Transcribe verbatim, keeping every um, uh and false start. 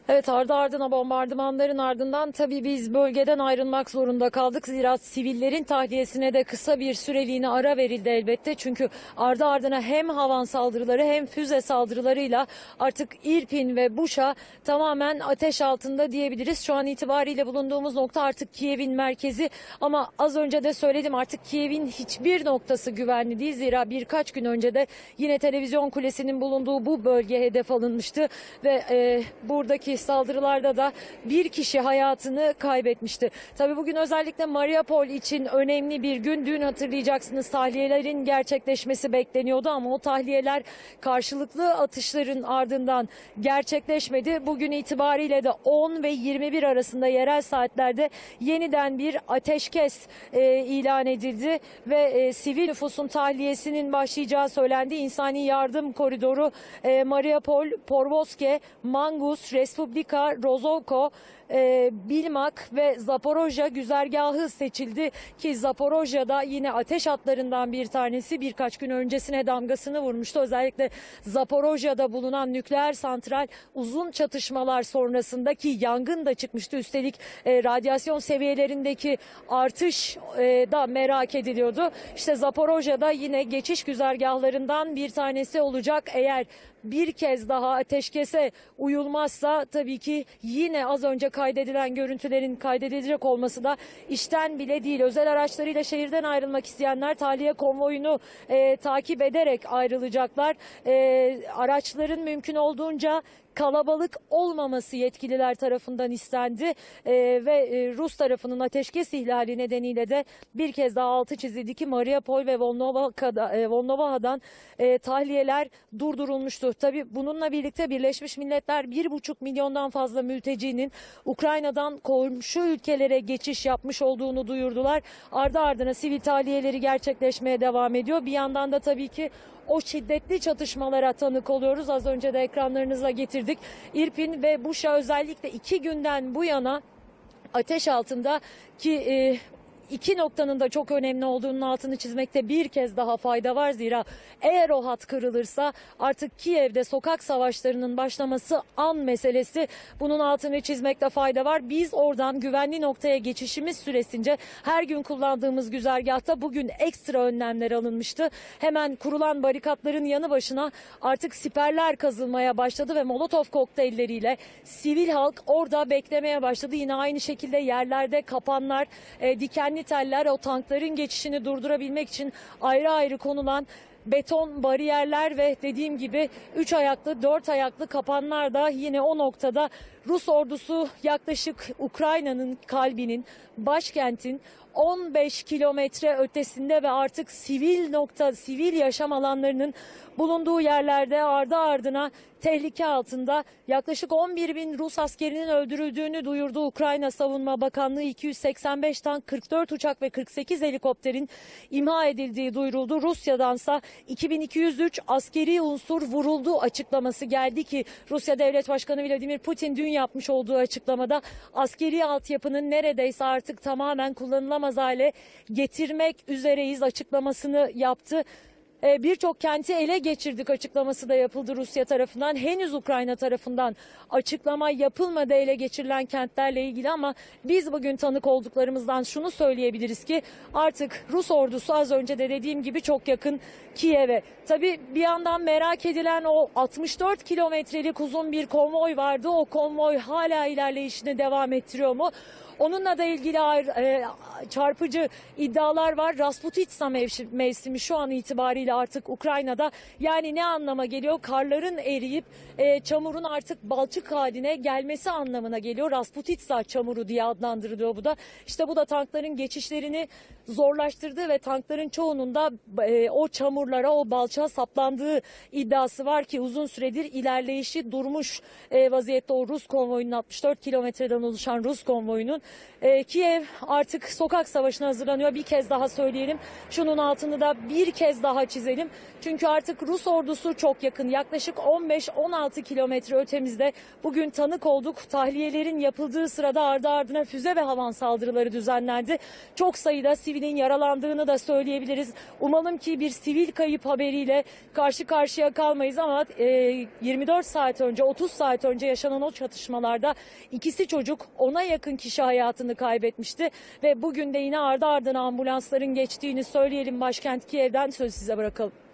Evet, ardı ardına bombardımanların ardından tabii biz bölgeden ayrılmak zorunda kaldık. Zira sivillerin tahliyesine de kısa bir süreliğine ara verildi elbette. Çünkü ardı ardına hem havan saldırıları hem füze saldırılarıyla artık İrpin ve Buşa tamamen ateş altında diyebiliriz. Şu an itibariyle bulunduğumuz nokta artık Kiev'in merkezi ama az önce de söyledim, artık Kiev'in hiçbir noktası güvenli değil. Zira birkaç gün önce de yine televizyon kulesinin bulunduğu bu bölge hedef alınmıştı ve e, buradaki saldırılarda da bir kişi hayatını kaybetmişti. Tabii bugün özellikle Mariupol için önemli bir gün. Dün hatırlayacaksınız tahliyelerin gerçekleşmesi bekleniyordu ama o tahliyeler karşılıklı atışların ardından gerçekleşmedi. Bugün itibariyle de on ve yirmi bir arasında yerel saatlerde yeniden bir ateşkes e, ilan edildi ve e, sivil nüfusun tahliyesinin başlayacağı söylendi. İnsani yardım koridoru e, Mariupol, Porvoske, Mangus, Respublika, Rozovko, e, Bilmak ve Zaporojye güzergahı seçildi ki Zaporojye'da yine ateş hatlarından bir tanesi birkaç gün öncesine damgasını vurmuştu. Özellikle Zaporojye'da bulunan nükleer santral uzun çatışmalar sonrasındaki yangın da çıkmıştı. Üstelik e, radyasyon seviyelerindeki artış e, da merak ediliyordu. İşte Zaporojye'da yine geçiş güzergahlarından bir tanesi olacak. Eğer bir kez daha ateşkese uyulmazsa tabii ki yine az önce kaydedilen görüntülerin kaydedilecek olması da işten bile değil. Özel araçlarıyla şehirden ayrılmak isteyenler tahliye konvoyunu e, takip ederek ayrılacaklar. E, araçların mümkün olduğunca kalabalık olmaması yetkililer tarafından istendi ee, ve e, Rus tarafının ateşkes ihlali nedeniyle de bir kez daha altı çizildi ki Mariupol ve Volnovaha'dan e, tahliyeler durdurulmuştu. Tabii bununla birlikte Birleşmiş Milletler bir buçuk milyondan fazla mültecinin Ukrayna'dan komşu ülkelere geçiş yapmış olduğunu duyurdular. Ardı ardına sivil tahliyeleri gerçekleşmeye devam ediyor. Bir yandan da tabii ki o şiddetli çatışmalara tanık oluyoruz. Az önce de ekranlarınıza getirdik. İrpin ve Buşa özellikle iki günden bu yana ateş altında ki e, iki noktanın da çok önemli olduğunun altını çizmekte bir kez daha fayda var. Zira eğer o hat kırılırsa artık Kiev'de sokak savaşlarının başlaması an meselesi. Bunun altını çizmekte fayda var. Biz oradan güvenli noktaya geçişimiz süresince her gün kullandığımız güzergahta bugün ekstra önlemler alınmıştı. Hemen kurulan barikatların yanı başına artık siperler kazılmaya başladı ve Molotov kokteylleriyle sivil halk orada beklemeye başladı. Yine aynı şekilde yerlerde kapanlar, e, dikenli teller, o tankların geçişini durdurabilmek için ayrı ayrı konulan beton bariyerler ve dediğim gibi üç ayaklı, dört ayaklı kapanlar da yine o noktada. Rus ordusu yaklaşık Ukrayna'nın kalbinin, başkentin on beş kilometre ötesinde ve artık sivil nokta, sivil yaşam alanlarının bulunduğu yerlerde ardı ardına tehlike altında. Yaklaşık on bir bin Rus askerinin öldürüldüğünü duyurdu Ukrayna Savunma Bakanlığı. iki yüz seksen beş tank, kırk dört uçak ve kırk sekiz helikopterin imha edildiği duyuruldu. Rusya'dansa iki bin iki yüz üç askeri unsur vuruldu açıklaması geldi ki Rusya Devlet Başkanı Vladimir Putin dün yapmış olduğu açıklamada askeri altyapının neredeyse artık tamamen kullanılamaz hale getirmek üzereyiz açıklamasını yaptı. Birçok kenti ele geçirdik açıklaması da yapıldı Rusya tarafından. Henüz Ukrayna tarafından açıklama yapılmadı ele geçirilen kentlerle ilgili ama biz bugün tanık olduklarımızdan şunu söyleyebiliriz ki artık Rus ordusu az önce de dediğim gibi çok yakın Kiev'e. Tabii bir yandan merak edilen o altmış dört kilometrelik uzun bir konvoy vardı. O konvoy hala ilerleyişini devam ettiriyor mu? Onunla da ilgili e, çarpıcı iddialar var. Rasputitsa mevsimi şu an itibariyle artık Ukrayna'da. Yani ne anlama geliyor? Karların eriyip e, çamurun artık balçık haline gelmesi anlamına geliyor. Rasputitsa çamuru diye adlandırılıyor bu da. İşte bu da tankların geçişlerini zorlaştırdı ve tankların çoğunun da e, o çamurlara, o balçağa saplandığı iddiası var ki uzun süredir ilerleyişi durmuş e, vaziyette o Rus konvoyunun, altmış dört kilometreden oluşan Rus konvoyunun. E, Kiev artık sokak savaşına hazırlanıyor. Bir kez daha söyleyelim. Şunun altını da bir kez daha çizelim. çizelim. Çünkü artık Rus ordusu çok yakın. Yaklaşık on beş on altı kilometre ötemizde. Bugün tanık olduk. Tahliyelerin yapıldığı sırada ardı ardına füze ve havan saldırıları düzenlendi. Çok sayıda sivilin yaralandığını da söyleyebiliriz. Umalım ki bir sivil kayıp haberiyle karşı karşıya kalmayız ama e, yirmi dört saat önce, otuz saat önce yaşanan o çatışmalarda ikisi çocuk, ona yakın kişi hayatını kaybetmişti ve bugün de yine ardı ardına ambulansların geçtiğini söyleyelim. Başkent Kiev'den söz size bırakalım.